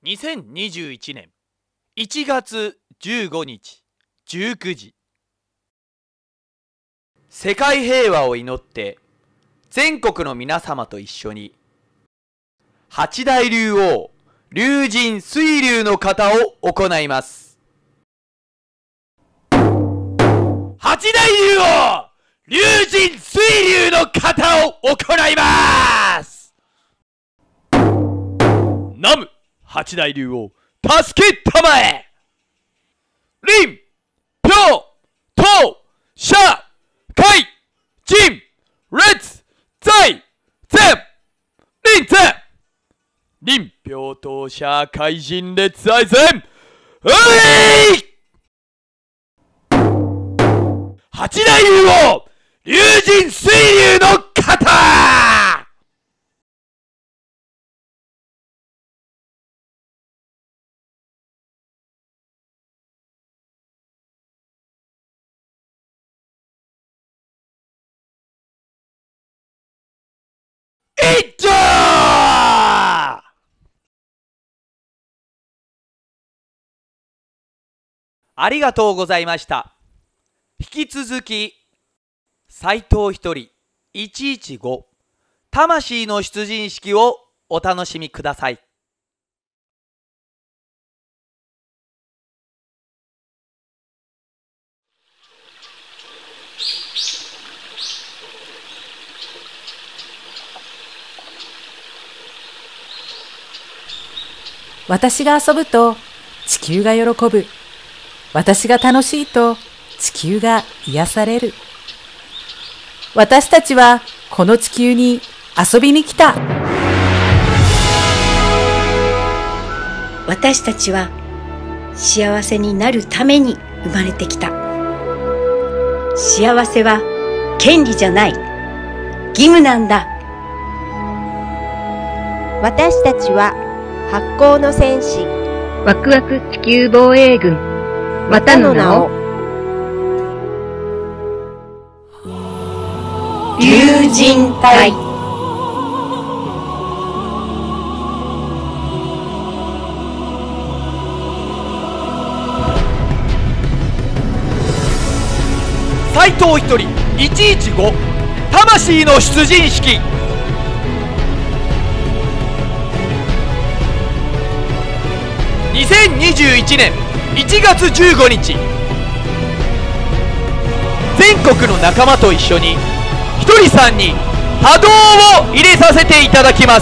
2021年1月15日19時、世界平和を祈って全国の皆様と一緒に八大竜王龍神水龍の型を行います。八大竜王龍神水龍の型を行います。南無八大竜王助けたまえ。臨氷東社海神列在前臨前臨氷東社海神列在前八大竜王龍神水龍の型。ありがとうございました。引き続き斎藤一人115魂の出陣式をお楽しみください。 私が遊ぶと地球が喜ぶ。私が楽しいと地球が癒される。私たちはこの地球に遊びに来た。 私たちは幸せになるために生まれてきた。幸せは権利じゃない、義務なんだ。 私たちは発光の戦士、 ワクワク地球防衛軍、またの名を龍神隊。 斎藤一人115魂の出陣式。2021年1月15日、全国の仲間と一緒にひとりさんに波動を入れさせていただきます。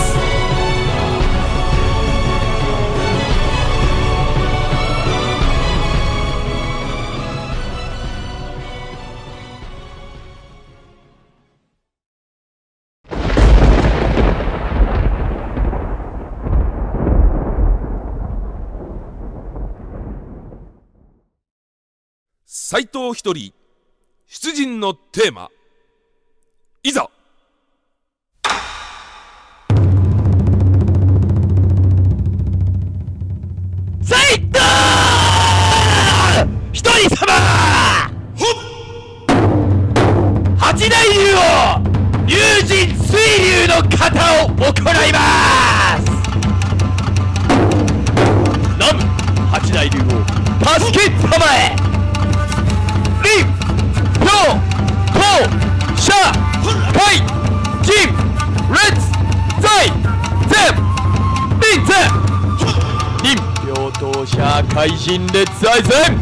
斎藤一人出陣のテーマ、いざ。 斎藤一人様、八大竜王龍神水龍の型を行います。南無八大竜王助けたまえ。臨氷東社海神列在前臨前臨氷東社海神列在前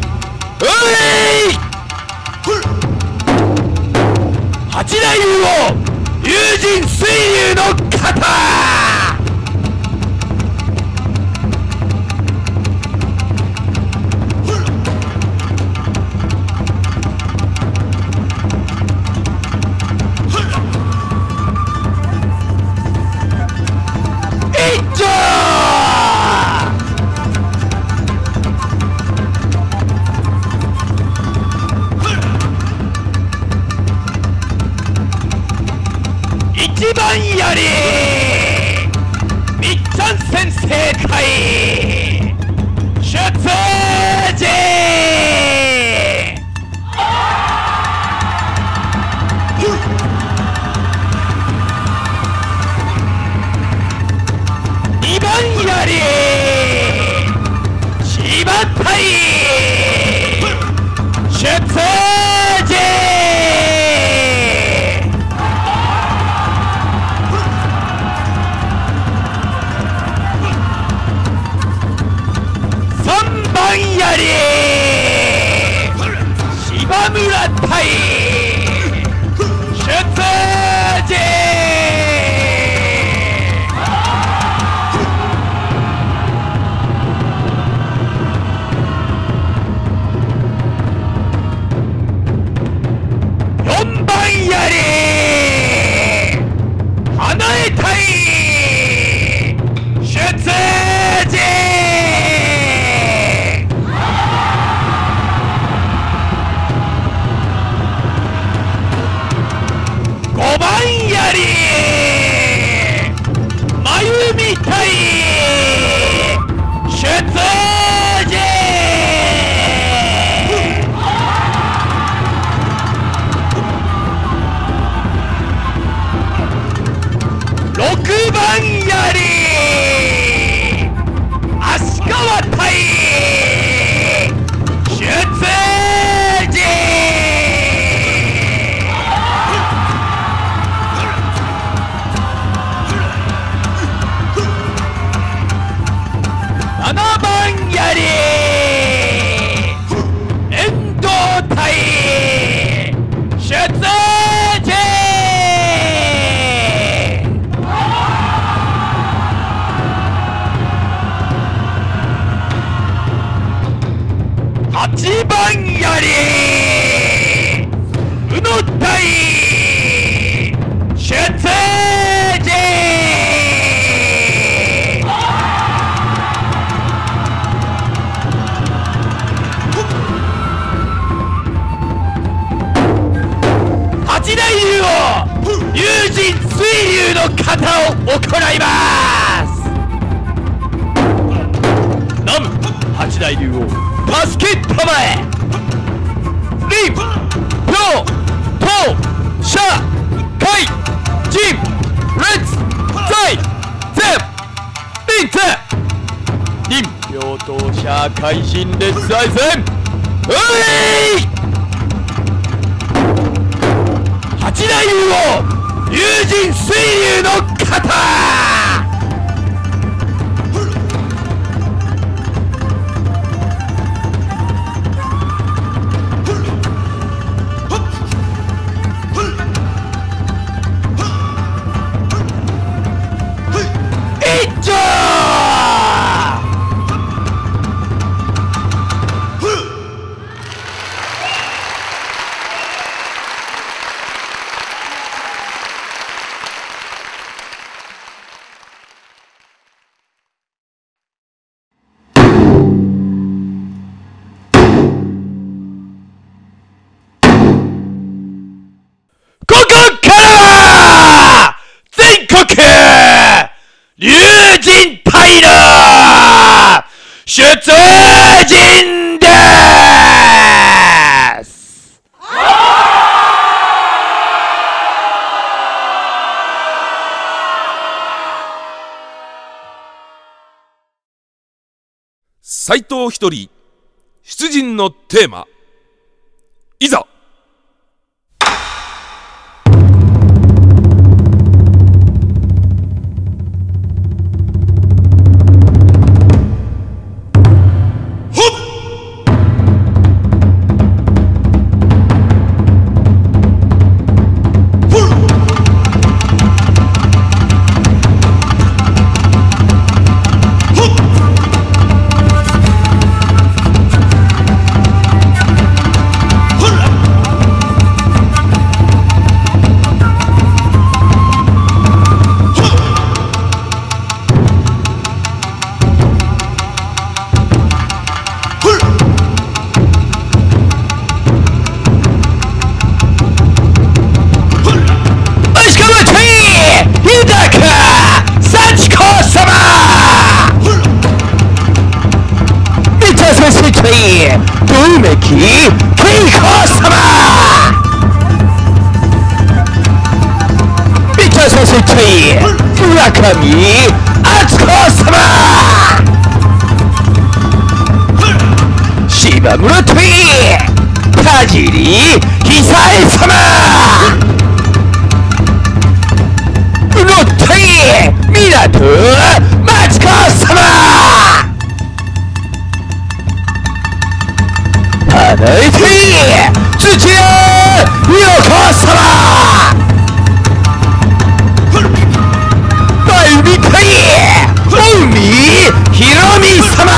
八大竜王龍神水龍の型。一番隊出陣。5番槍真由美隊出陣。6番槍足利隊出陣。7番槍遠藤隊出陣。8番槍宇野隊出陣。八大竜を龍神水流の型を行います。南八大竜を助けたまえ。林氷東社会人列在前林前林氷東社会人列在前。うい八大竜を龍神水流の型。ここからは全国龍神隊の出陣です。 斎藤一人出陣のテーマ、いざ。梅木恵子様、ビタソシティ村上敦子様、芝村ティ田尻久江様、宇野ティ港町子様、花江ティ土屋陽子様、大海ティ大海ひろみ様、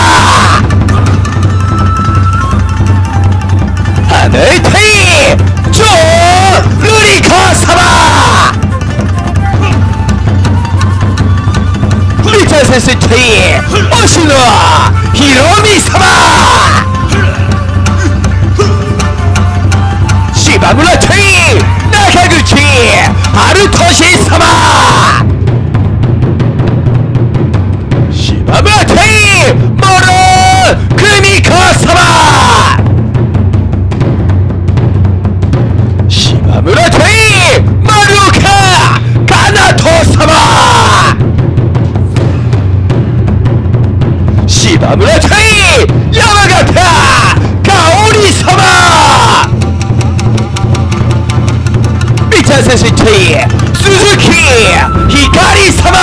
花江ティ城瑠璃子様、 先生と星野ひろみ様、柴村と中口春俊様、柴村と諸久美子様、柴村と丸岡かなと様、柴村と山形香織様、三田先生と鈴木光様、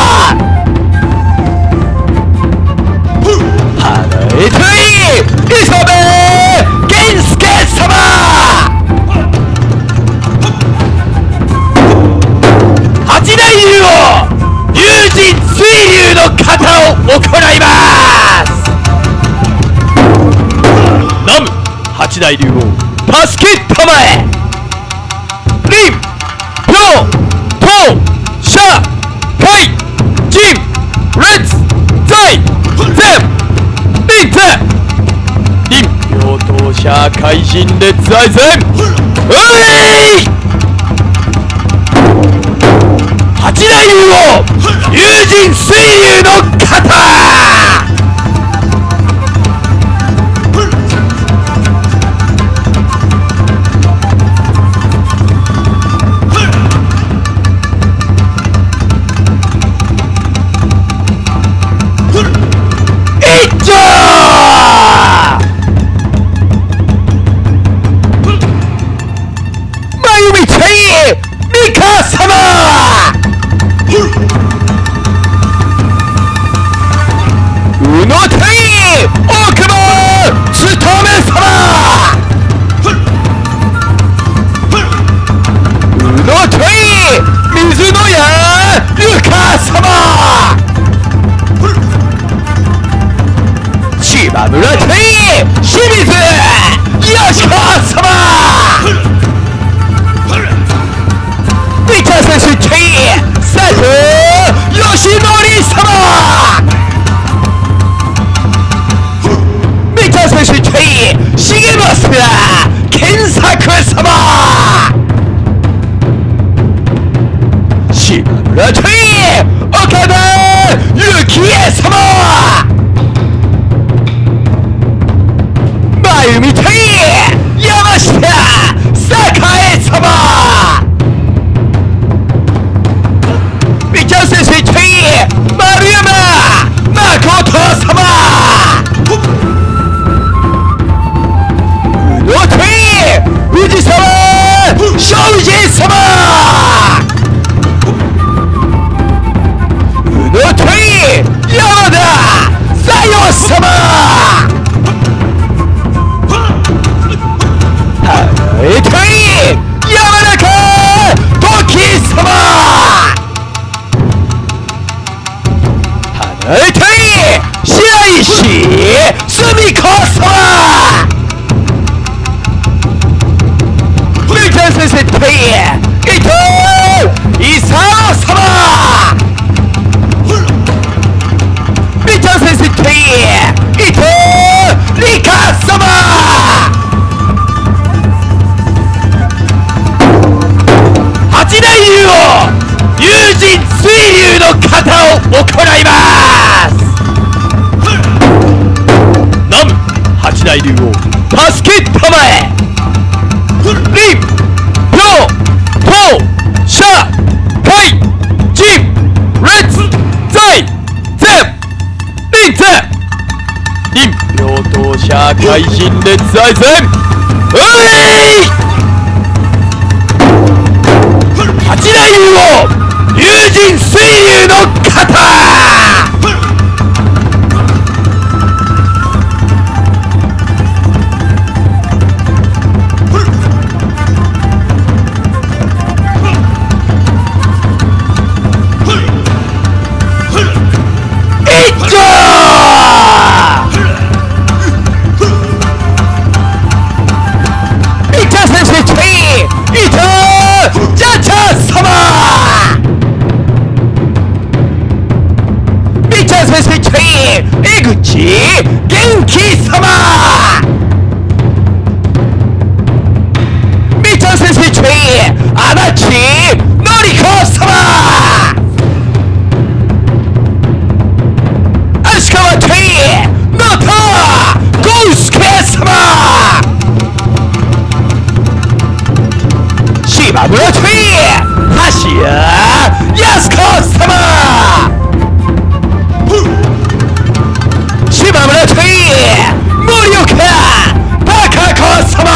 花江と磯部健介様、八大流を龍神水流の型を行います。南無八大流を助けたまえ、臨氷東社会人列在前臨前臨氷東社会人列在前八大流を龍神水流の型、柴村と清水吉子様、三田先生と佐藤義則様、三田先生と重松健作様、柴村と岡田幸恵様、真由美と山下栄様、三田先生と丸山誠様、宇野と藤沢正治様、宇野と山田左様様、山中時様、花江と白石澄子様、三田先生と伊藤勲様、三田先生と伊藤理香様、八大流を龍神水流の型を行います。南無八大流を助けたまえ、臨氷東社会人列在前臨前臨氷東社会人列在前八大流を龍神水流の型、 口元気様三田先生ち足立のりこ様足川ち能登豪介様島村ち橋谷靖子様島村ち森岡貴子様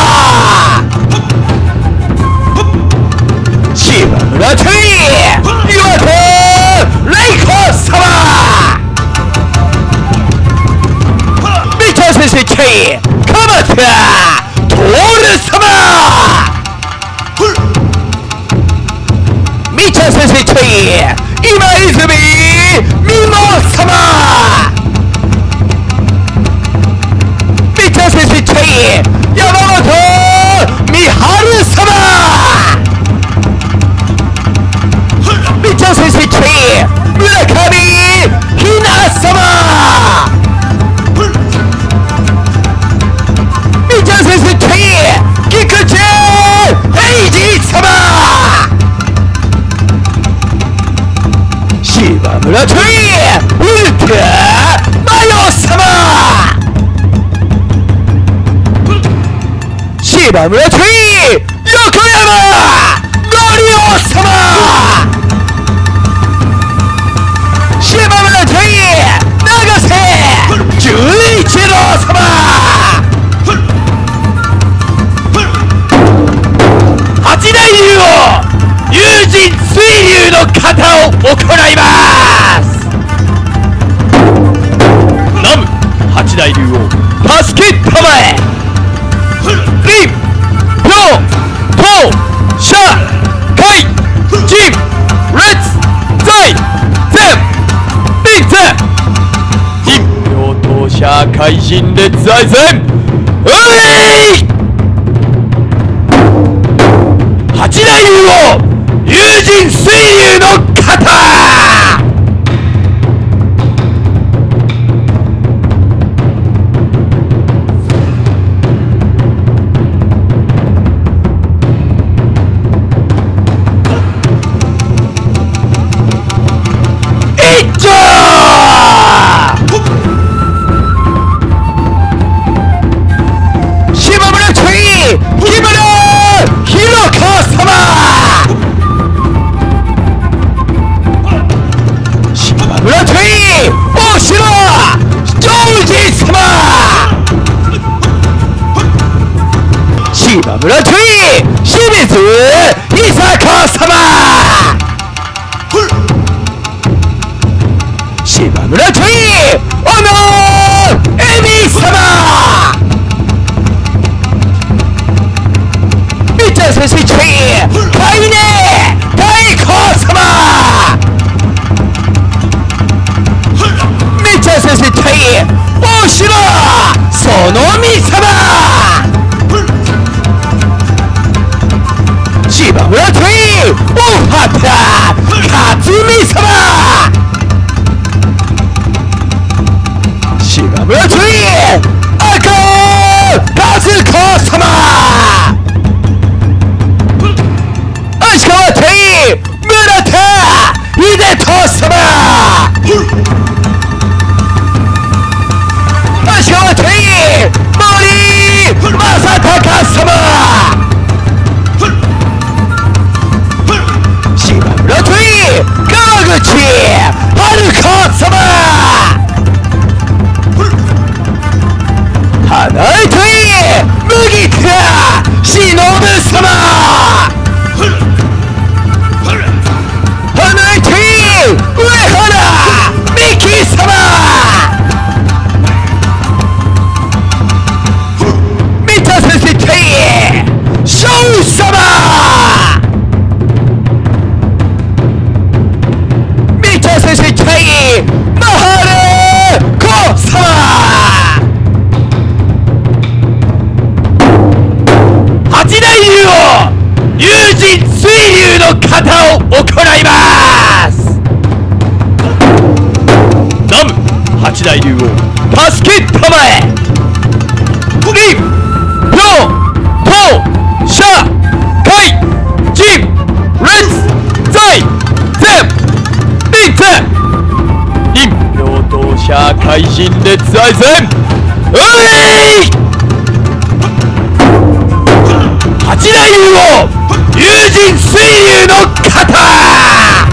島村ち岩手玲子様三田先生鎌田徹様三田先生今泉美濃様三田先生山本美春様三田先生村上ひな様三田先生菊池英二様島村ちウルトラマヨ様島村ち横山のりお様島村ち永瀬純一郎様八大竜王友人水流の型を行います南無八大竜王助けたまえ林氷東社会人列在前立前林氷東社会人列在前八大竜王友人水流の型一丁島村木村弘子様村ち大城ジョージ様島村ち清水伊佐子様島村ち小野恵美様三田先生海根大子様三田先生大城園美様島村大畑克美様島村赤和子様足川村田秀人様足川森正隆様島村川口春子様花江麦田忍様花江上原美希様三田先生翔様三田先生マハルコ様八大竜王友人水流の型を行います南無八大竜王助けたまえ。リンピョウトウシャカイジンレッツザイゼンリンツリンピョウトウシャカイジンレッツザイゼンうい八大竜王龍神水流の型。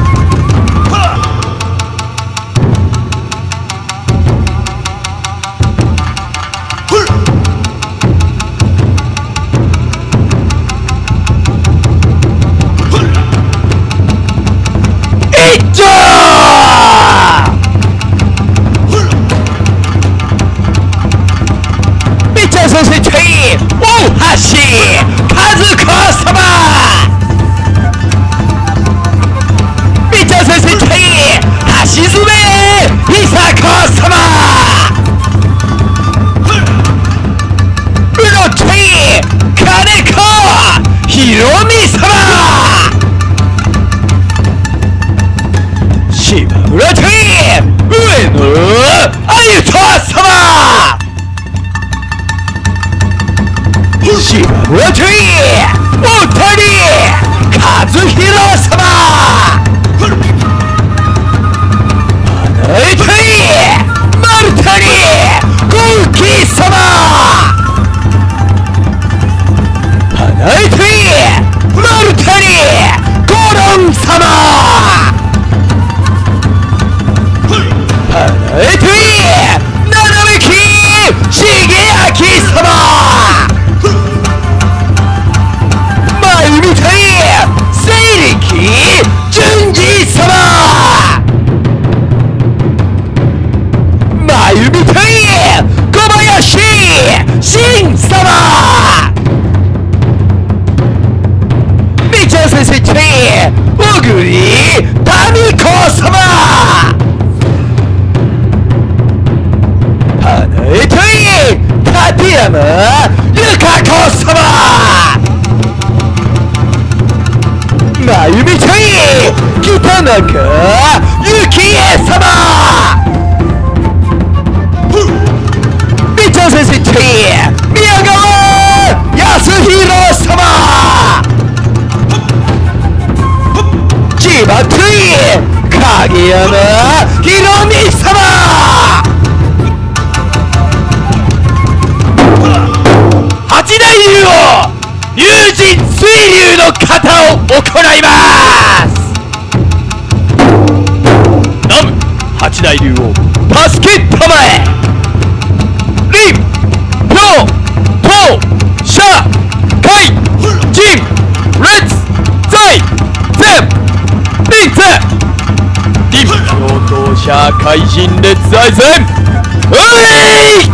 八大竜王助けたまえ。リンピョウトウシャカイジンレッツザイゼンリンツリンピョウトウシャカイジンレッツザイゼンうい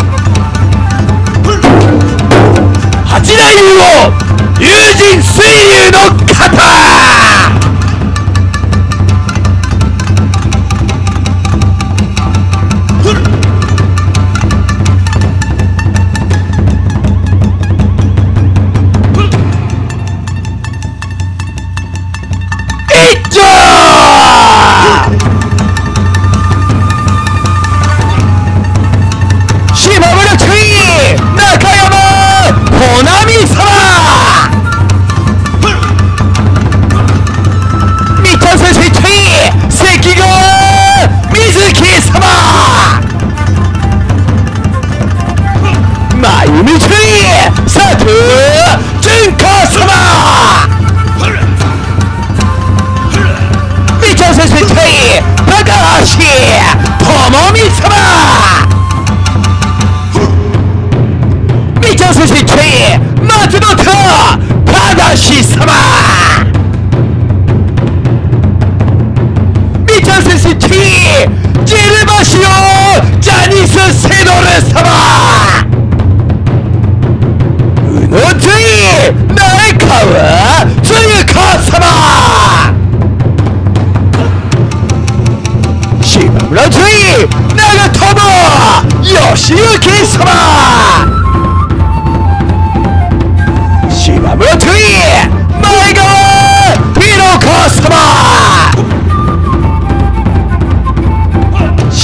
八大竜王龍神水流の型。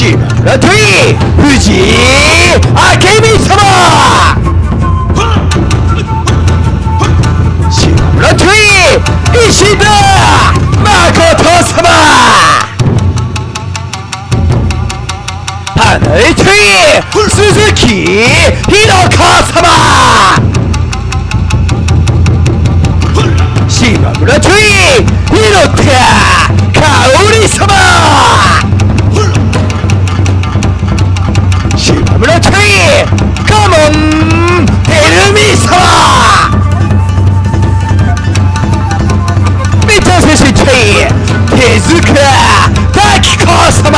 島村とい藤井明美様、島村とい石田誠様、花江とい鈴木ひろか様、島村とい広田香織様、島村といカモンてるみ様、三田先生とい手塚滝子様、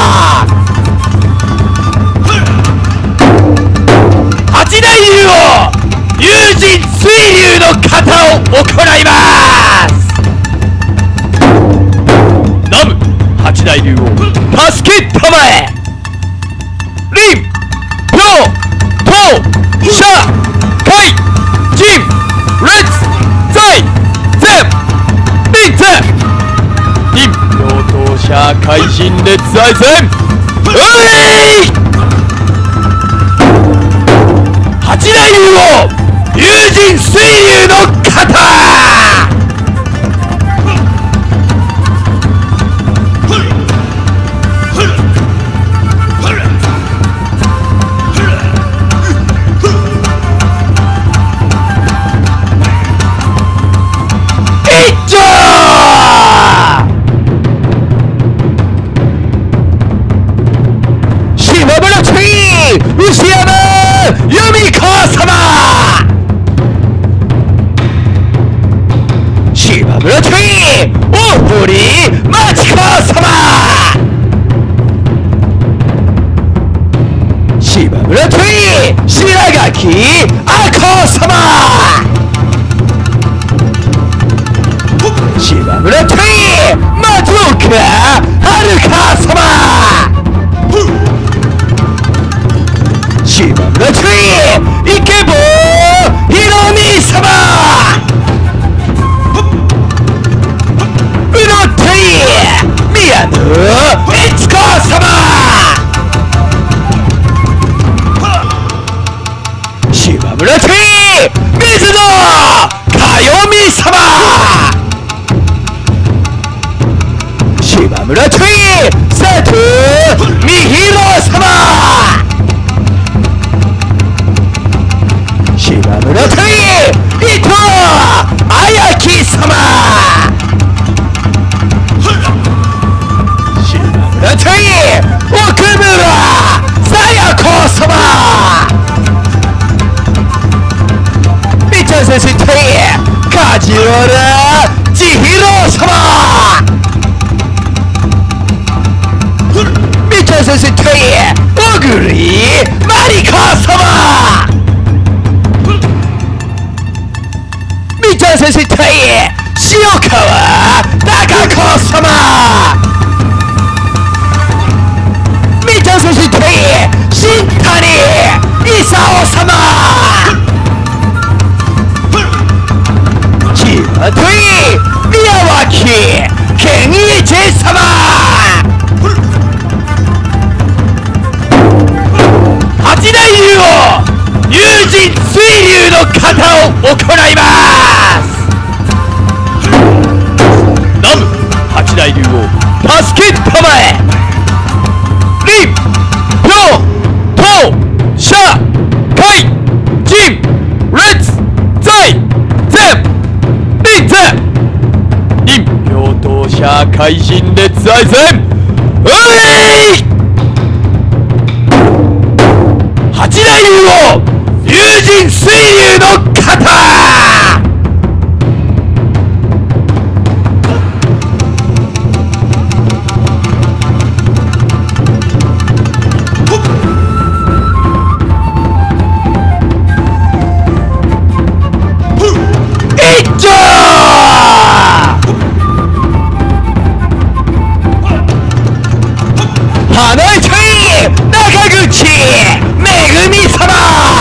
八大竜王友人水流の型を行います。ナム八大竜王助けたまえ、リンピョウトウシャカイジンレッツザイゼンリンゼン、リンピョウトウシャカイジンレッツザイゼン、うい八大竜王友人水流の型、牛山由美子様、島村とい大堀町子様、島村とい白垣あこ様、島村とい松岡遥様、島村といイケボひろみ様、うのとい宮野悦子様、島村とい水野かよみ様、島村とい佐藤美弘様、島村とい伊藤綾木様、島村とい奥村さや子様、三田先生とい梶原千尋様、三田先生とい小栗まりこ様、三田先生とい塩川貴子様、三田先生とい新谷勲様、千葉とい宮脇健一様、八大竜王友人水流の型を行います。ナム八大竜王助けたまえ、リンピョウトウシャカイジンレッツザイゼンリンゼン、リンピョウトウシャカイジンレッツザイゼン、うい八大竜王友人水流の型、一丁花井とい中口めぐみ様、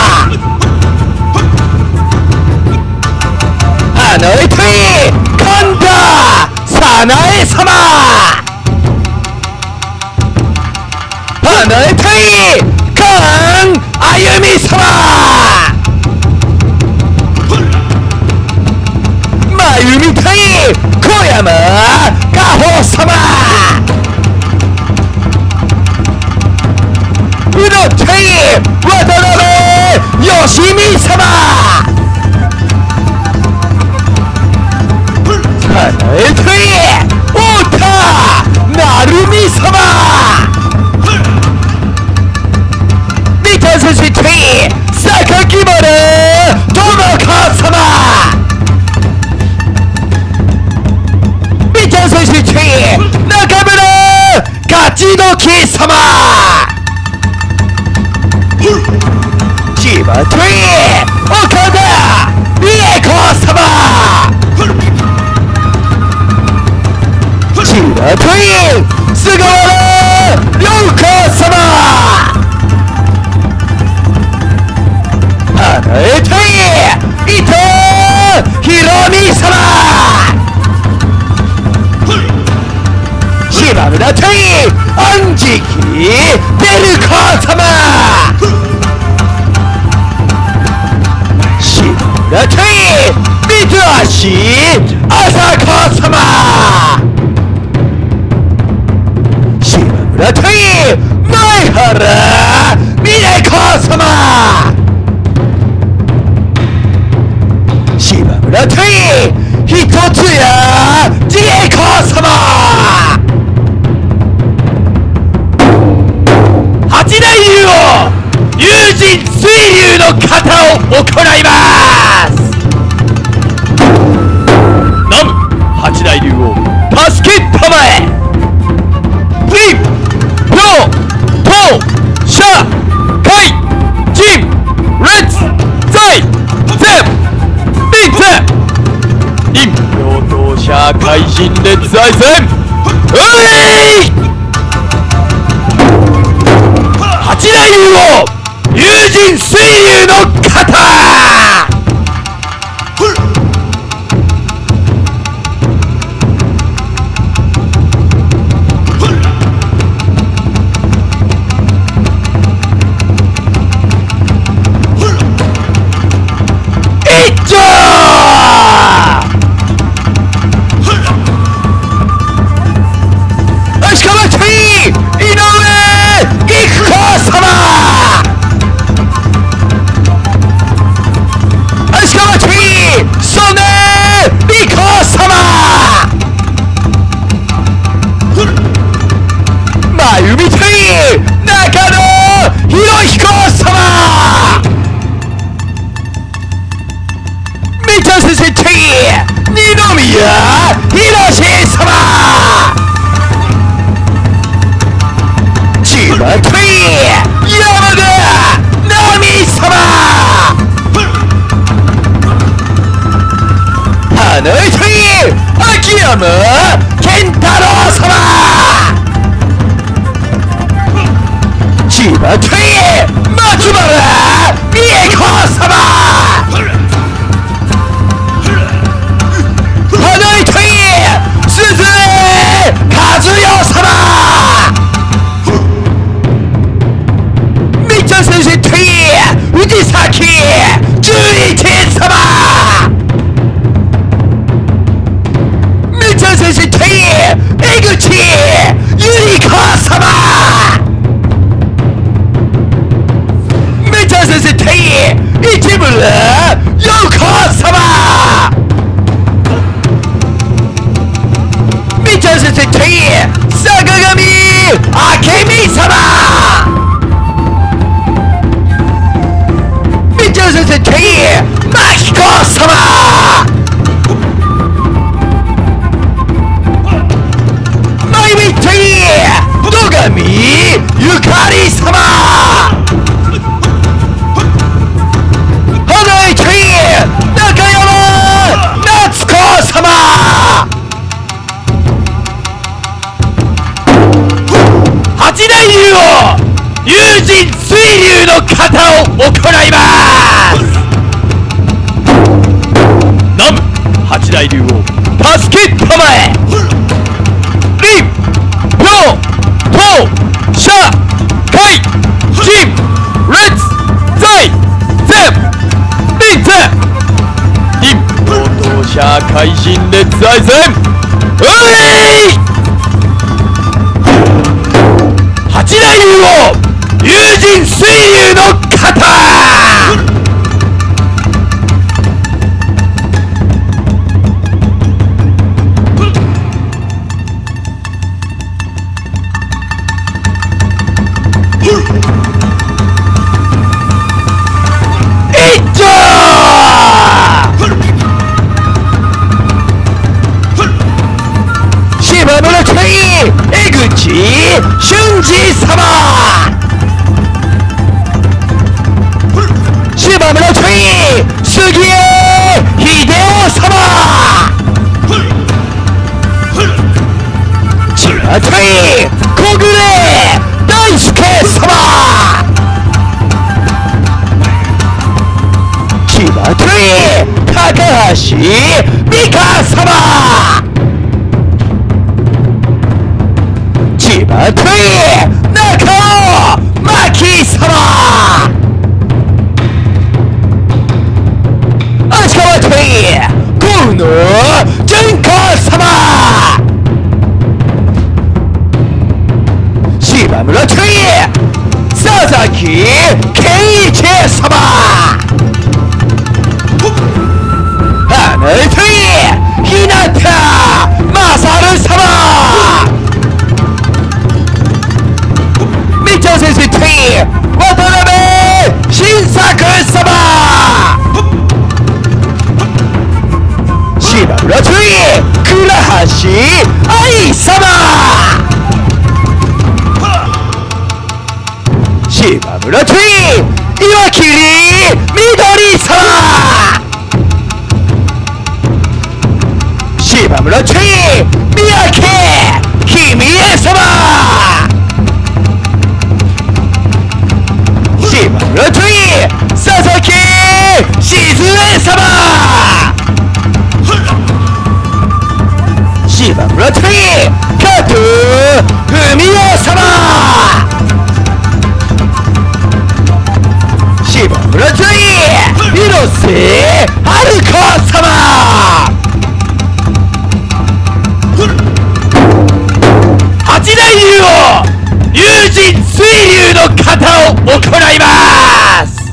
花井とい神田早苗様、 花江対菅あゆみ様、真由美対小山果歩様、宇野対渡辺義美様、花江対太田成美様、三田寿司対榊原智香様、三田寿司対中村勝時様、千葉対岡田美恵子様、千葉対菅原涼子様、花江対伊藤博美様、島村対安食ベルコ様、島村対三橋朝子様、島村対前原美奈子様、島村対一つや千恵子様、八大竜王友人水流の型を行います。南無八大竜王助けたまえ、臨氷東社会人列在前臨前臨氷東社会人列在前八大竜王友人水流の型、一丁足利対井上育子様、足利対曽根理子様、真由美対中野博彦様、三田寿司対二宮宏様、千葉対山田奈美様、花江対秋山健太郎様、千葉対松原美恵子様、花江対鈴江和代様、三田寿司対藤崎十一様、三田寿司対江口百合子様、三田寿司対市村陽子様、三田寿司対坂上明美様、三田寿司対真彦様、真由美対野上ゆかり様、花江対中山夏子様、八大竜王友人水流の型を行います。南無八大竜王助けたまえ、臨氷東社会イチームレッツ財前リンゼ任労働者怪人レッツ財前八大竜王龍神水流の型江口俊二様芝村トイ杉江秀夫様千葉トイ小暮大輔様千葉トイ高橋美香様千葉トイ中尾真紀様足川トイ河野純子様芝村トイ佐々木健一様花江トイ日向勝様先生トイ渡辺新作様芝浦トイ倉橋愛様芝村トイ岩切緑様芝村トイ三宅君江様芝村トイ佐々木静江様芝村トイ加藤文雄様芝村トイ広瀬春子様八大竜王龍神水流の型を行います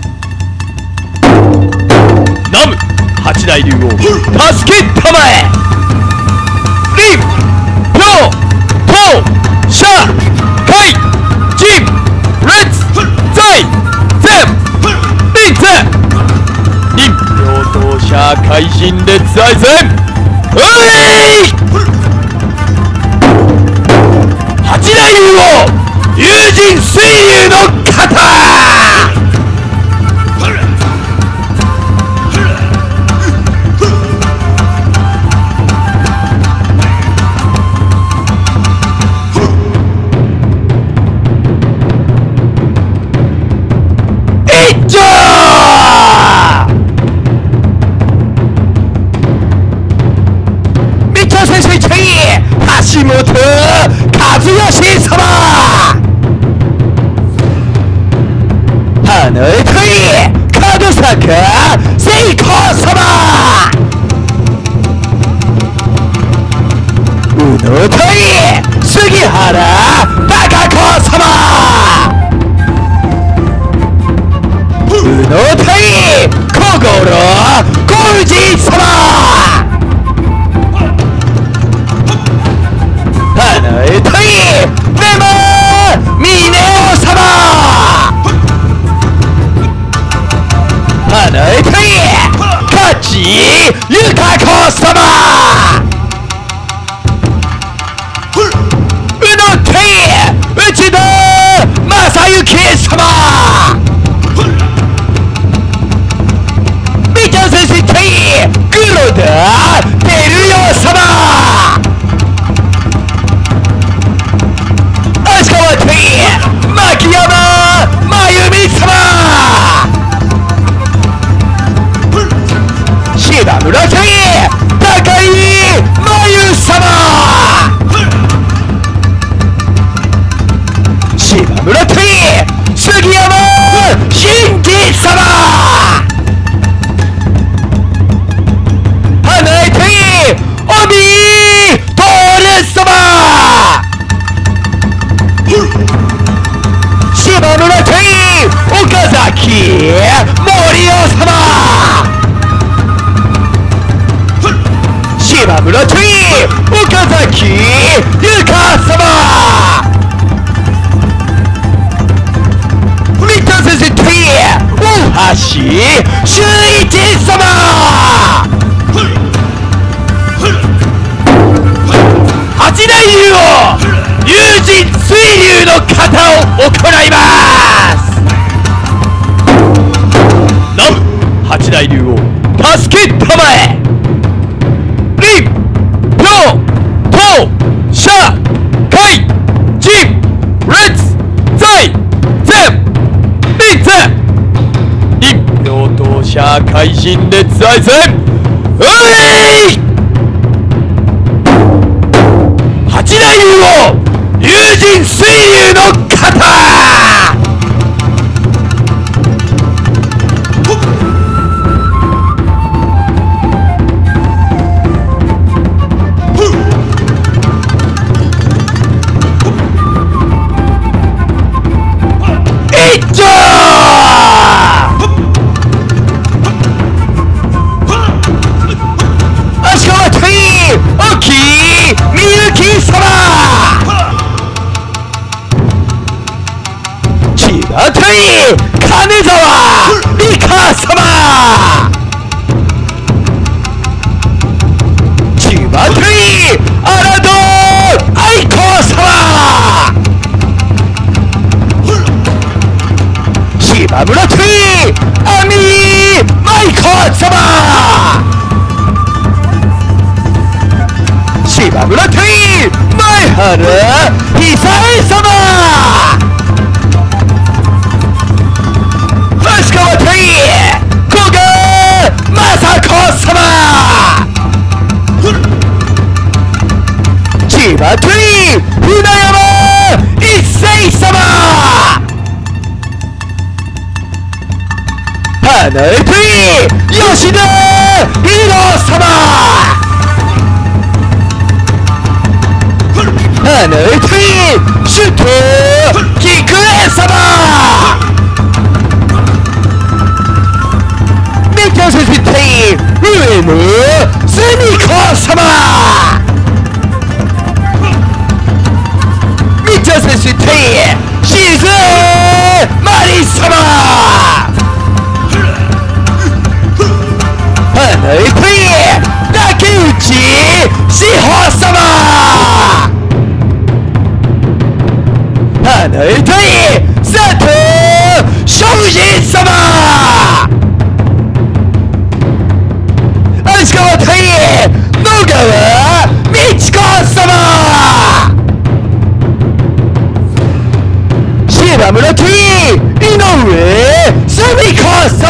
ナム八大竜王助けたまえリンピョウトウシャカイジンレッツザイゼンリンゼ任労働者怪人レッツザイゼン八大竜王龍神水流の型一丁三田先生チェイ橋本和義様花江トイ門坂聖子様宇野トイ杉原貴子様宇野トイ小五郎浩二様花江トイメモ峰夫様花江トイ勝由香子様宇野トイ内田正幸様三田先生トイ黒田照代様足川トイ牧山真由美様芝村トイ高井真由様芝村トイ村トゥイ岡崎ゆか様三田先生トゥイ大橋修一様八大竜王龍神水流の型を行います南無八大竜王助けたまえ臨氷東社会人列在前立臨氷東社会人列在前八大竜王龍神水流の型金沢美香様千葉トゥイ荒戸愛子様芝村トゥイ亜美舞子様芝村トゥイ前原久江様足利トゥイ古賀雅子様千葉トゥイ船山一世様花江トゥイ吉田伊野様花江トゥイ首都菊江様三田先生対上野澄子様三田先生対静マリ様花江対竹内志保様花江対佐藤昌司様足川対野川美智子様柴村対井上澄子様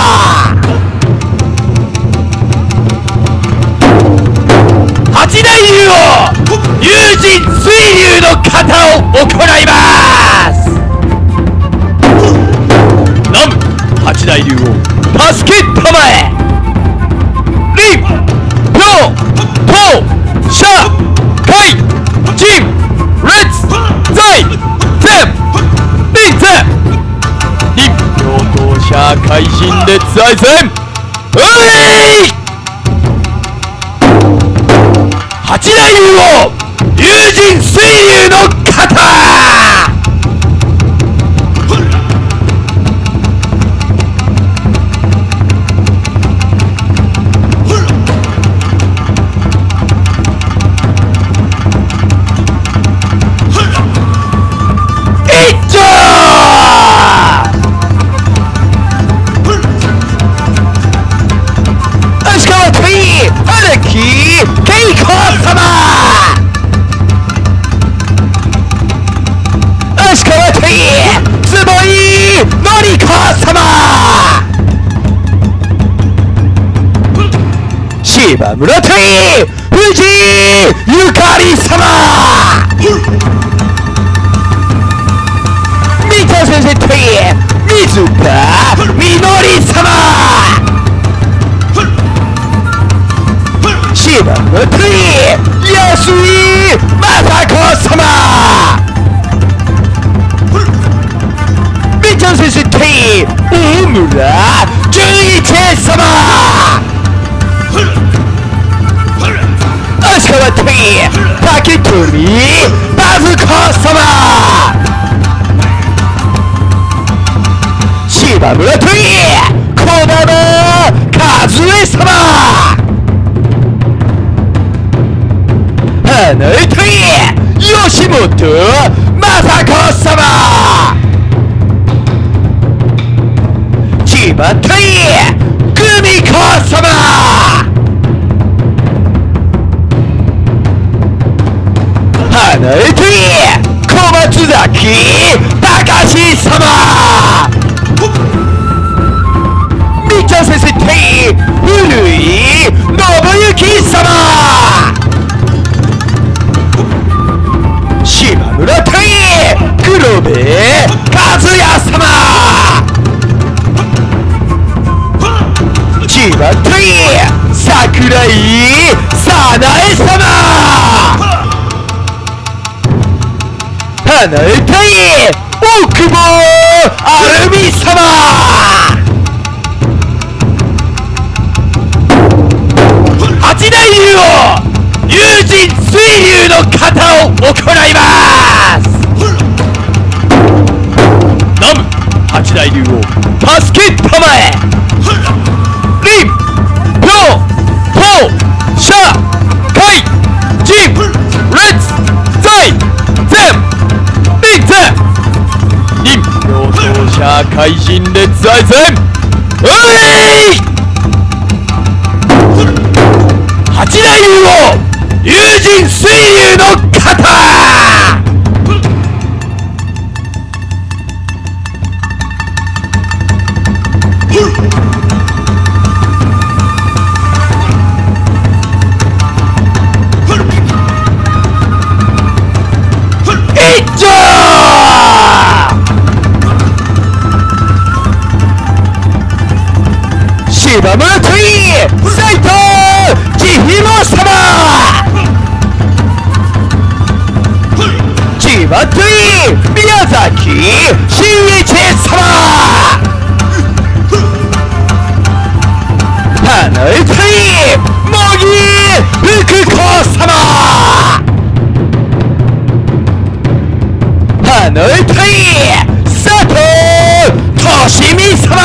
八大竜王龍神水流の型を行います南無八大竜王助けたまえ臨氷東社会人列在前立臨氷東社会人列在前八大竜王龍神水流の型足川トゥイ荒木恵子様足川トゥイ坪井紀子様柴村トゥイ藤井ゆかり様三田先生トゥイ水田みのり様柴村トゥイ安井雅子様三田先生トゥイ大村純一様足利トイ滝富バズコ様芝村トイ児玉和恵様花江トイ吉本雅子様千葉トイ久美子様花江トイ小松崎隆様三田先生トイ古井信之様島村トイ黒部和也様千葉トイ桜井早苗様花江トイ大久保アルミ様八大流を龍神水流の型を行います南無八大流を助けたまえ臨氷東社会人列在前臨前臨氷東社会人列在前八大流を龍神水流の型一丁芝村トイ斉藤千尋様千葉トイ宮崎真一様花江トイ茂木福子様花江トイ佐藤利美様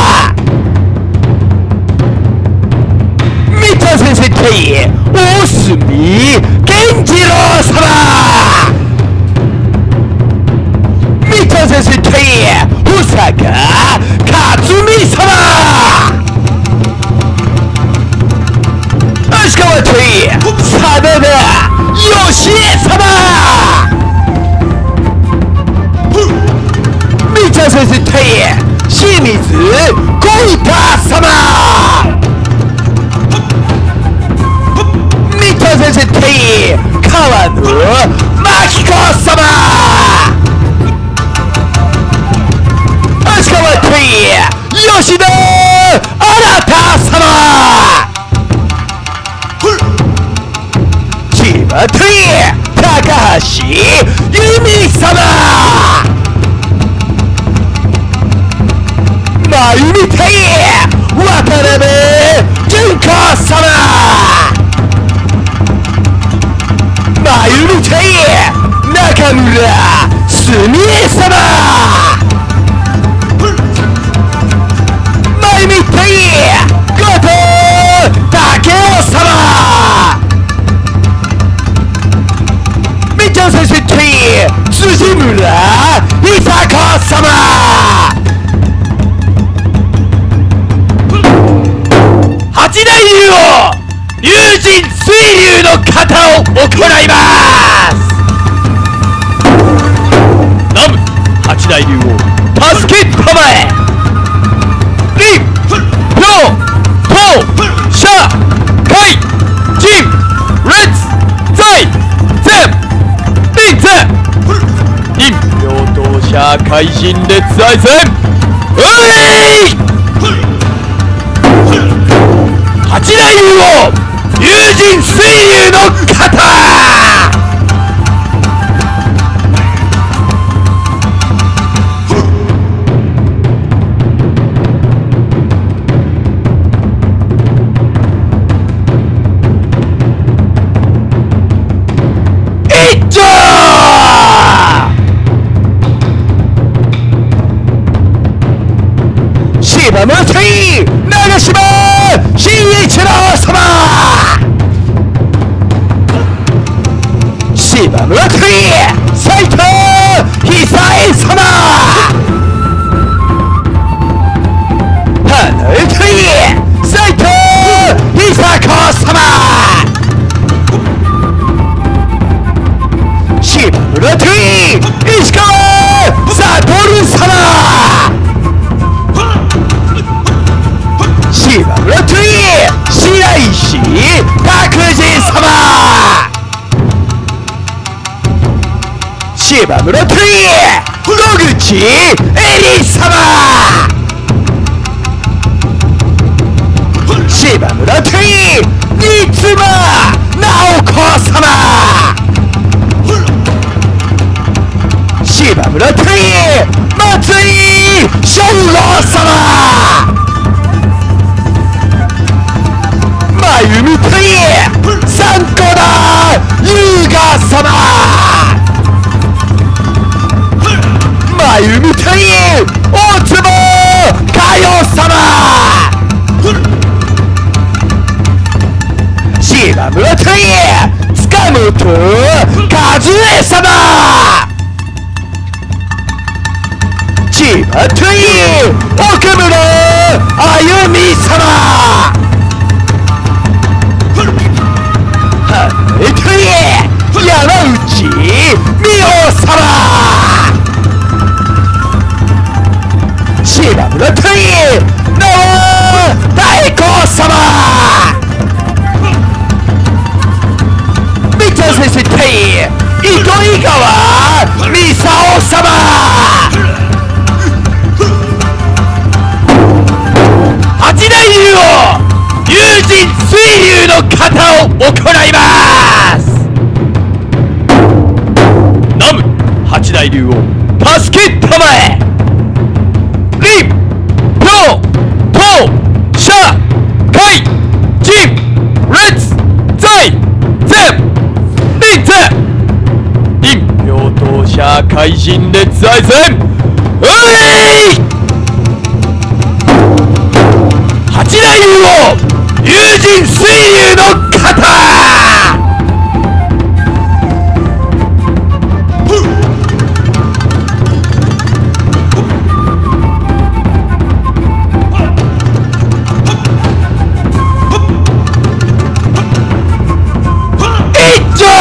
三田先生トイ大隅健次郎様三田先生トイ保坂克美様足利トイ真田義恵様三田先生トイ清水浩太様三田先生トイ川野真紀子様足利トイ吉田新様千葉トイ高橋由美様真由美トイ渡辺純子様真由美トイ中村すみえ様真由美トイ後藤武雄様三田先生トイ辻村伊佐子様八大流を龍神水流の型を行います南無八大流を助けたまえ臨氷東社会人列在前臨前臨氷東社会人列在前八大流を龍神水流の型芝村隊長島慎一郎様、芝村隊斉藤久恵様、花江隊斉藤久子様、芝村隊石川悟様、芝村隊白石拓司様、芝村隊野口恵里様、芝村隊新妻直子様、芝村隊松井翔郎様、真由美隊三子田優雅様、真由美隊大坪佳代様、芝村隊塚本和恵様、千葉隊奥村あゆみ様、花江隊山内美穂様、芝村隊直大子様、三田先生隊糸魚川美沙様、八大竜王友人水流の型を行います。ナム八大竜王助けたまえ、リンピョウトウシャカイジンレッツザイゼンリンゼリンピョウトウシャカイジンレッツザイゼンうい八大竜王友人水流の型、一丁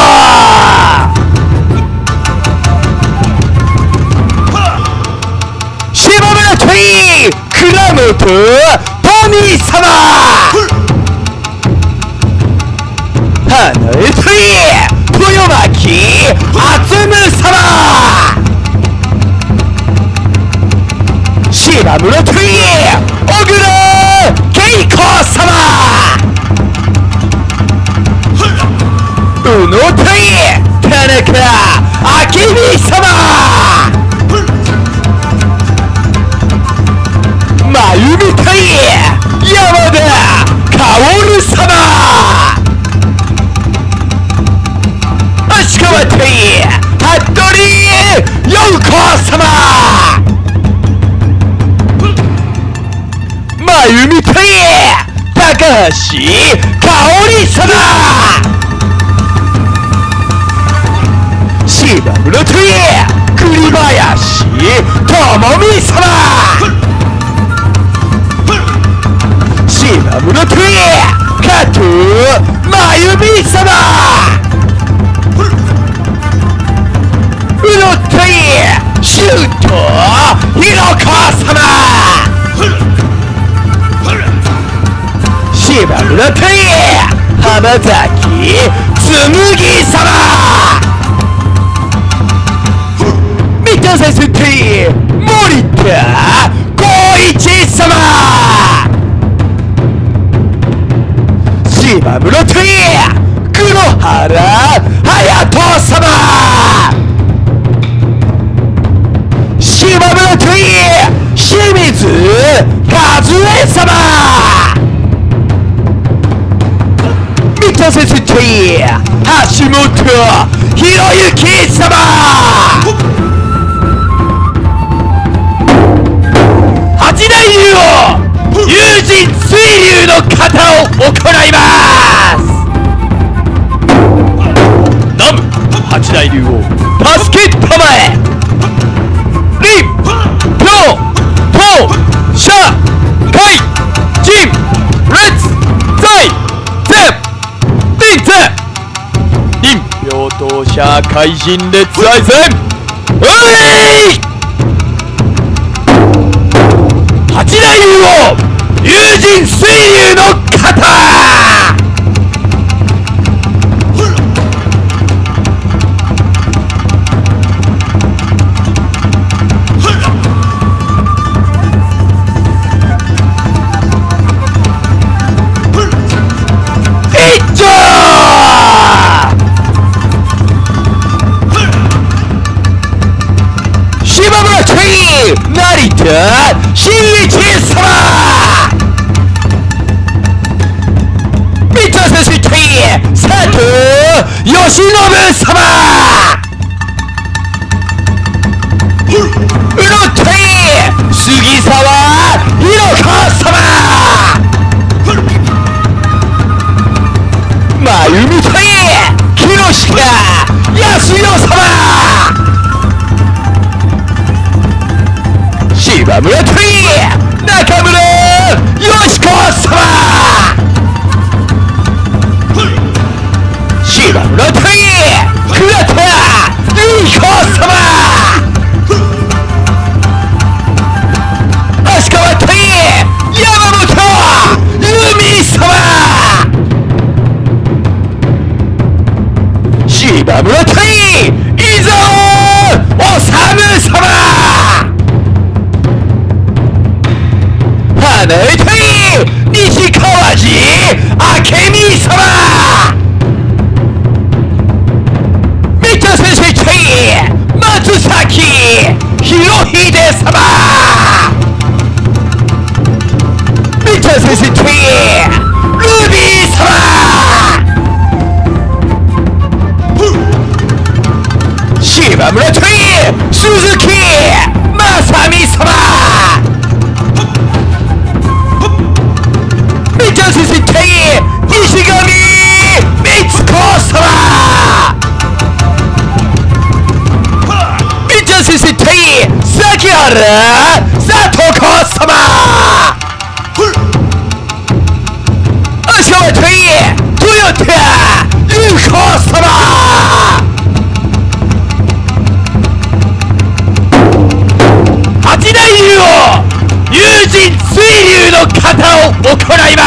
芝村隊倉本富様、花江隊豊巻厚夢様、芝村隊小倉恵子様、宇野隊田中明美様、真由美隊山田薫様、足利隊服部陽子様、真由美隊高橋香織様、芝村隊栗林智美様、芝村隊加藤真由美様、宇野隊周東弘子様、芝村隊浜崎紬様、三田先生隊森田光一様、芝村隊黒原隼人様、芝村隊清水和恵様、三田先生隊橋本博之様、八大竜王型を行います。南無八大竜王助けたまえ。臨병토 샤カイジンレッツ在ゼ臨ゼ臨病頭社会人列在ゼうい八大竜王龍神水流の型。成田真一様、三田先生佐藤義信様、宇野杉沢弘子様、真由美木下康代様、柴村中村よしこ様、柴村倉田由里子様、足川山本由美様、柴村伊沢治様、花江西川路明美様、三田先生松崎博秀様、三田先生ルビー様、柴村鈴木正美様、三田先生西上光子様、三田先生崎原里子様、足川豊田優子様、八大竜王龍神水流の型を行います。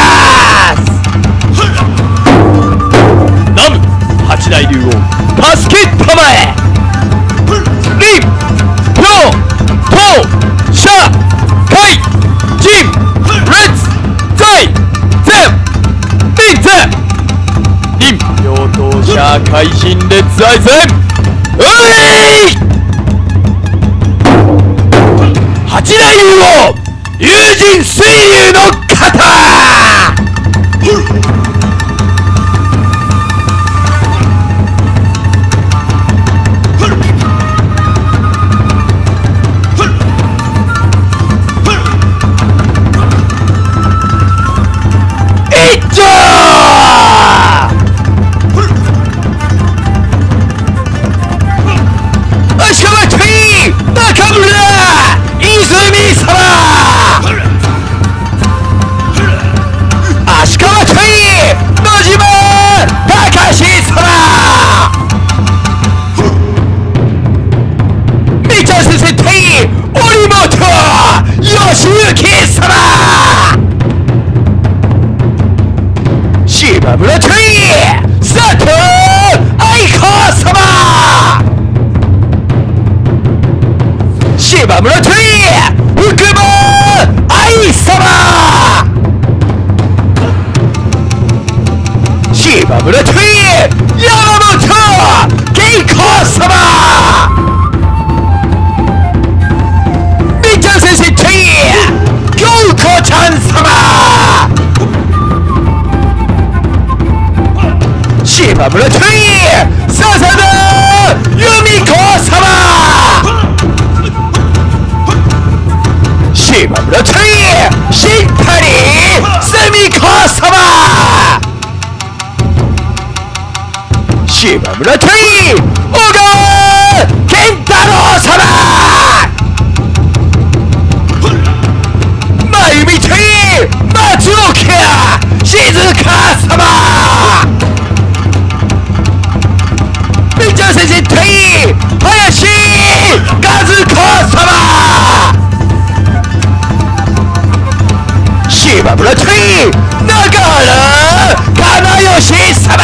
南無八大竜王助けたまえ。臨병頭社会人列在ゼ臨ゼ臨病頭社会人列在ゼうい八大竜王龍神水流の型。柴村佐藤愛子様、柴村福間愛様、柴村山本恵子様、三田先生京子ちゃん様、柴村笹田由美子様、柴村新谷澄子村トゥイ小川健太郎様真由美トゥイ松岡静香様みちゃん先生トゥイ林和子様島村トゥイ中原金義様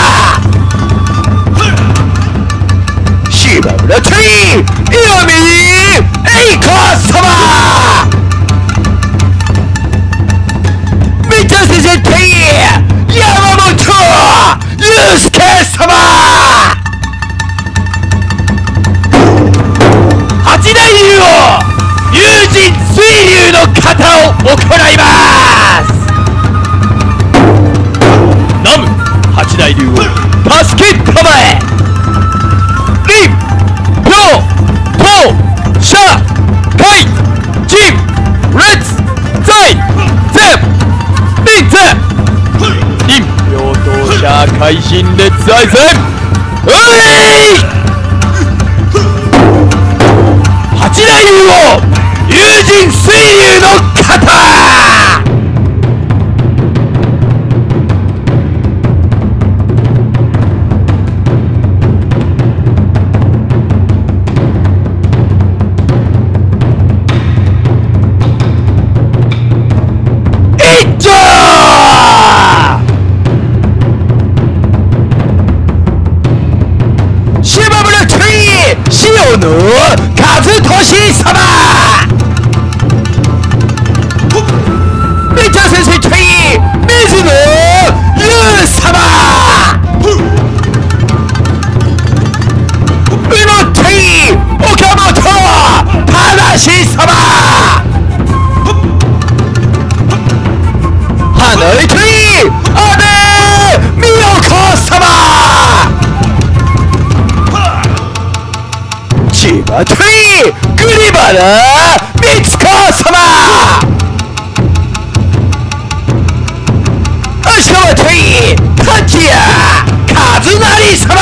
島村トゥイ岩見栄子様三田先生トゥイ山本祐介様八大流を友人水流の方を行います南無八大流を助けたまえ林氷東社会人列在前林前林氷東社会人列在前八大流を友人水流の方島村トゥイ塩野和俊様めちゃ先生トゥイ水野優様宇野トゥイ岡本正様花井トゥイ阿部美代子様千葉トゥイ栗原光子様足川トゥイ滝谷和成様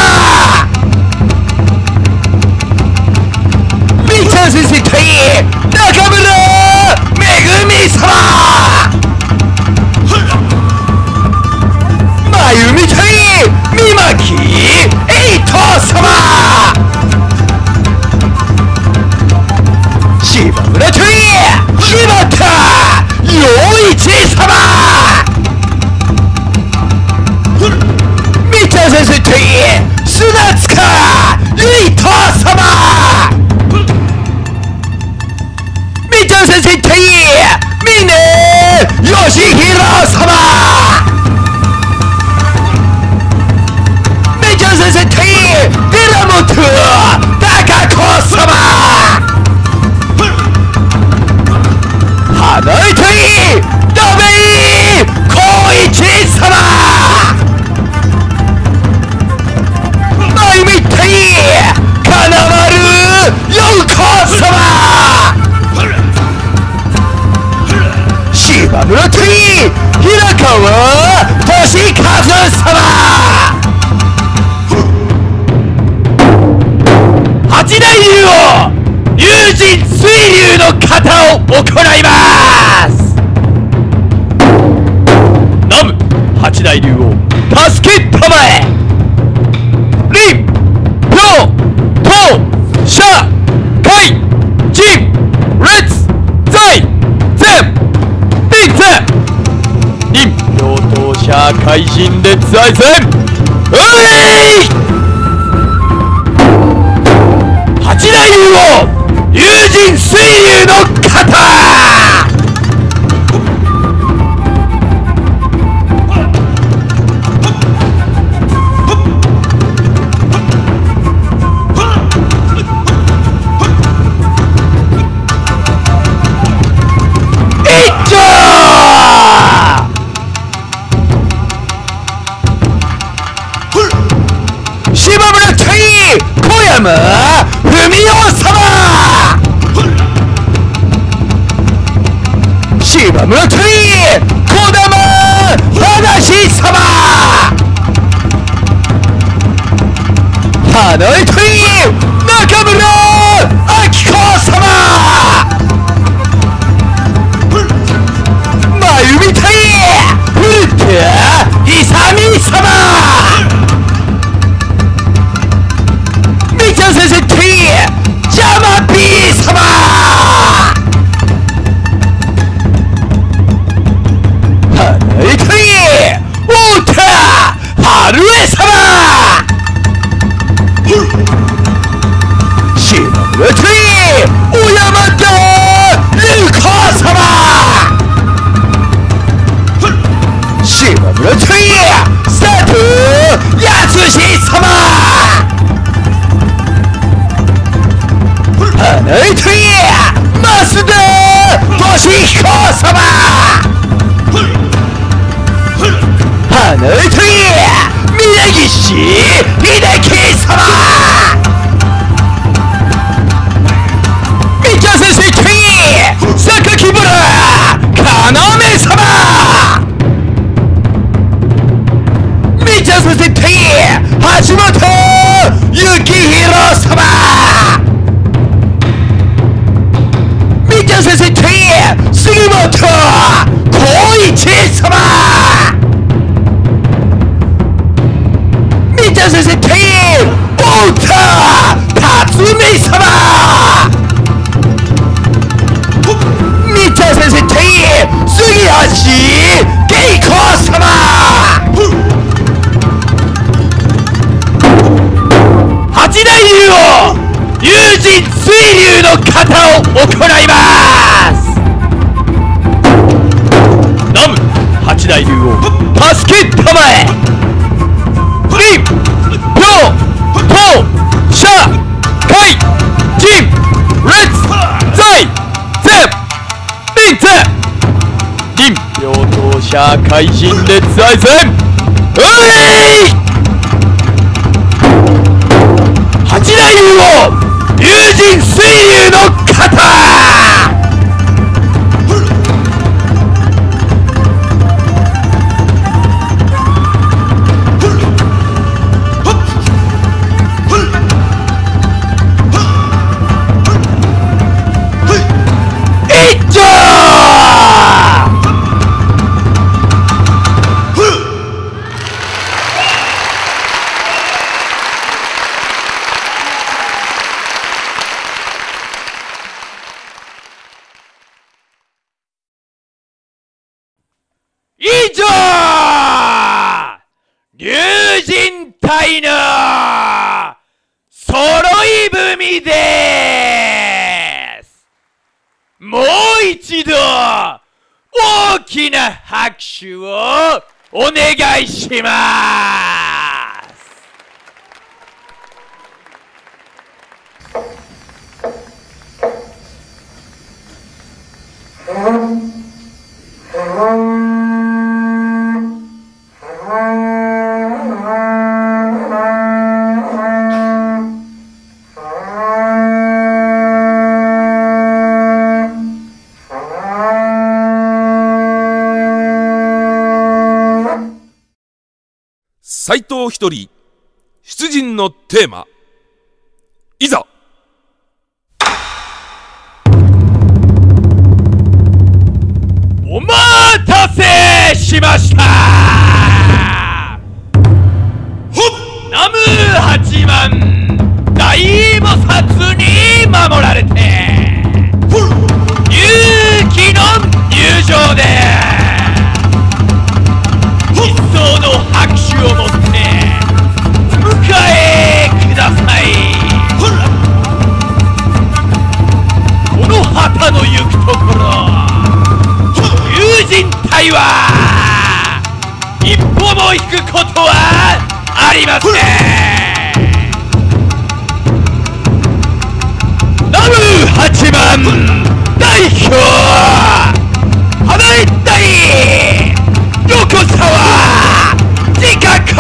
みちゃん先生トゥイ中村めぐみ様真由美トゥイ三巻栄斗様島村トゥイ柴田陽一様三田先生トゥイ砂塚唯斗様三田先生トゥイ峰義弘様三田先生トゥイ寺本孝子様花井トゥイダメイ光一様真由美トゥイ金丸陽子様島村トゥイ平川俊和様八大流を友人水流の方を行います南無八大流を助けたまえ林氷東社会人列在前林前林氷東社会人列在前八大流を友人水流の方島村トゥイ小山文雄様島村トゥイ児玉正様増田俊彦様、花歌峯岸秀樹様、三田先生榊原要様、三田先生橋本幸宏様、三田先生杉本浩一様、三田先生太田辰巳様、三田先生杉橋恵子様、八大竜王龍神水流の型を行います。ナム八大竜王助けたまえ、リンピョウトウシャカイジンレッツザイゼリンゼリンピョウトウシャカイジンレッツザイゼうい八大竜王龍神水流の型、以上龍神隊の揃い踏みです。もう一度大きな拍手をお願いします。 斎藤一人出陣のテーマ、いざ。 お待たせしました。南無八幡大菩薩に守られて勇気の入場で一層の拍手を持ってお迎えください。この旗の行くところ、龍神隊は一歩も引くことはありません。南無八幡代表花一体横沢自覚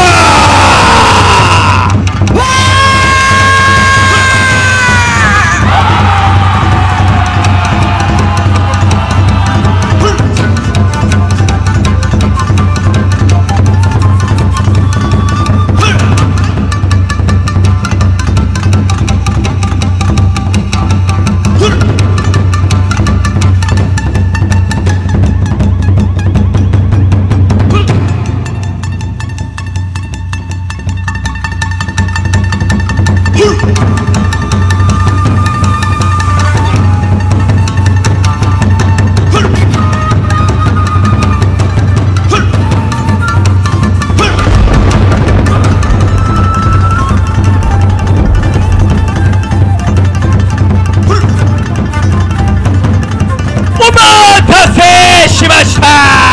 しました。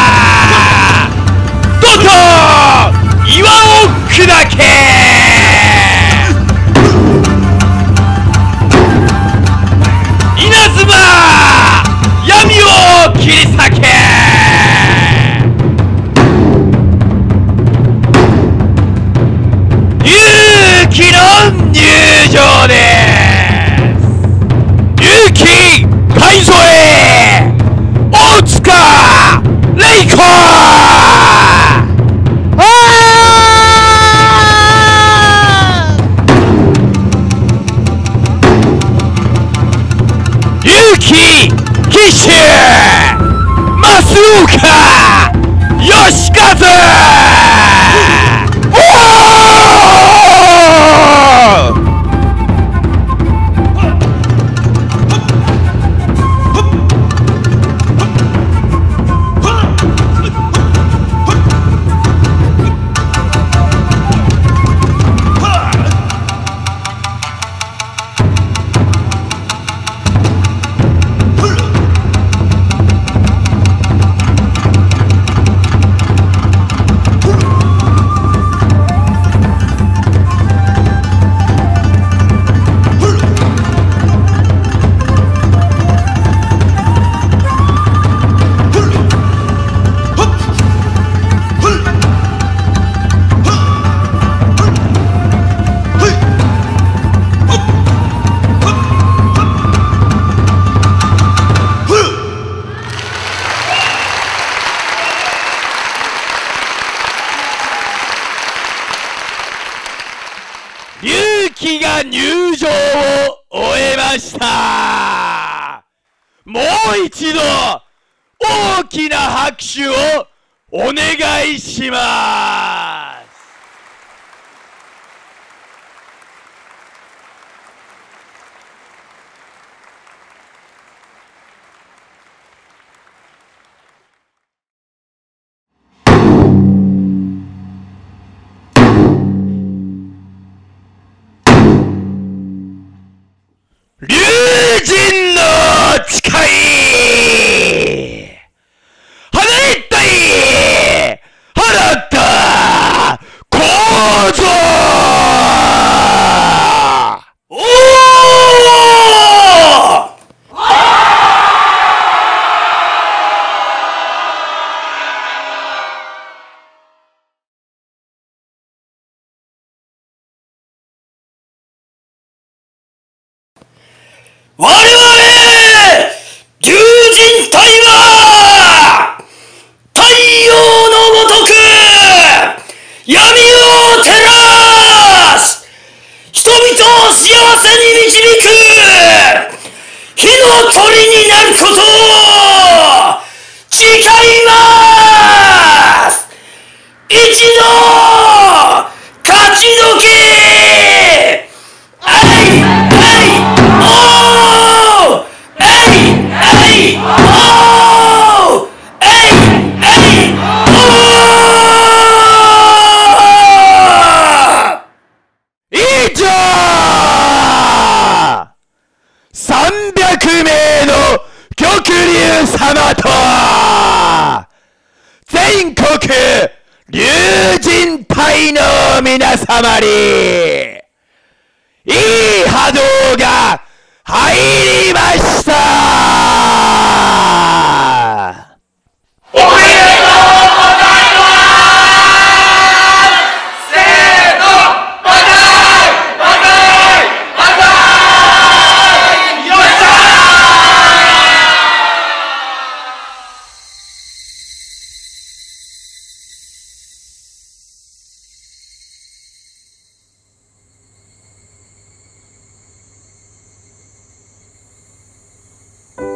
どうぞ岩を砕け。い切り裂け。勇気の入場です。勇気海添大塚玲子。勇気騎手増岡義和。おお。勇気が入場を終えました。もう一度大きな拍手をお願いします。龍神の誓い、花一体払った構造。おお。 我々龍神隊は太陽のごとく闇を照らす、人々を幸せに導く火の鳥になることを誓います。一度勝ちどけ。 300名の玉竜様と全国龍神隊の皆様にいい波動が入りました。おめでとうございます。せーの、バタイバタイバタイ、よっしゃー。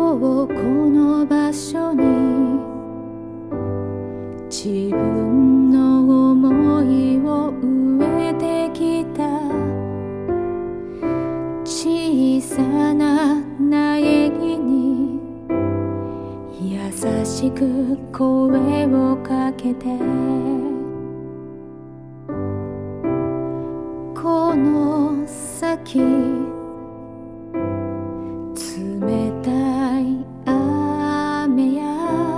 今日この場所に自分の想いを植えてきた小さな苗木に優しく声をかけて、この先冷たい雨や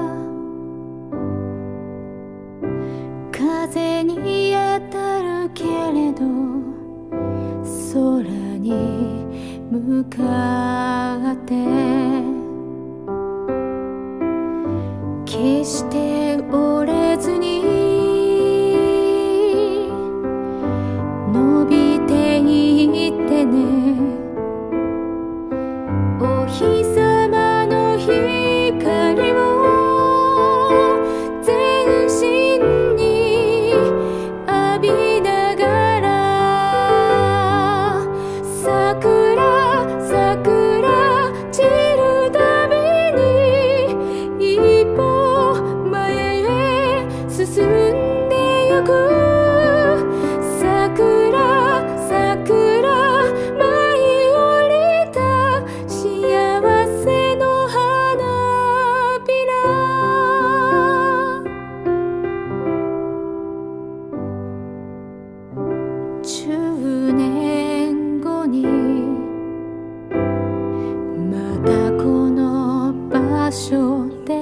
風に当たるけれど、空に向かって決して折れずに伸びていってね。お日様の光を全身に浴びながら、桜散るたびに一歩前へ進んでゆく。10年後にまたこの場所で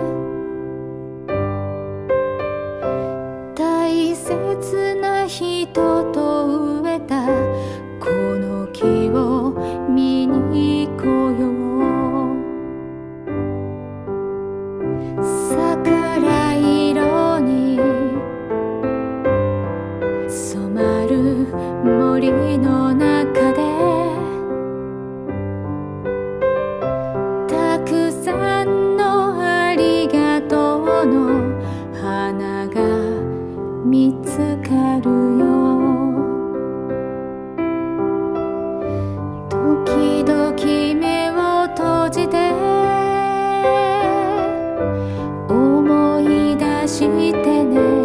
大切な人と植えたこの木を見に来よう。桜色に染まる森の中で、たくさんのありがとうの花が見つかるよ。時々目を閉じて思い出してね。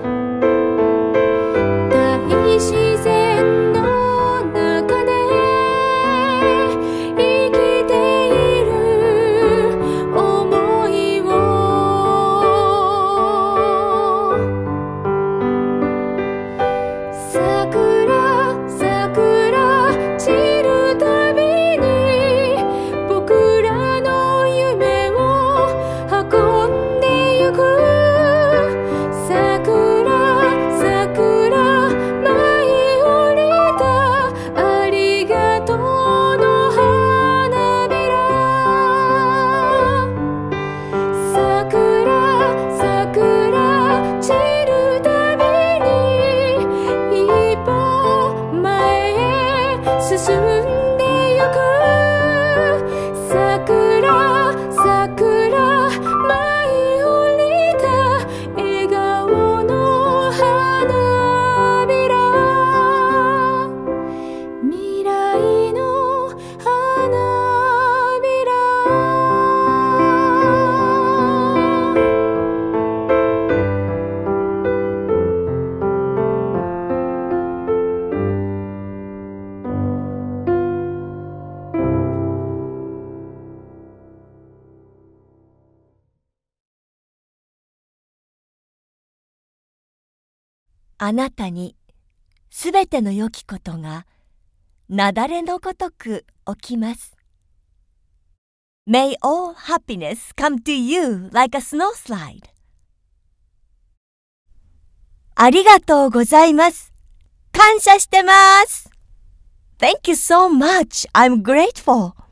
自然の中で生きている想いを、桜散るたびに僕らの夢を運んでゆく。桜進んでゆく。桜舞い降りた笑顔の花びら、未来の花びら。 あなたにすべての良きことが雪崩のごとく起きます。May all happiness come to you like a snowslide. ありがとうございます。感謝してます。Thank you so much. I'm grateful.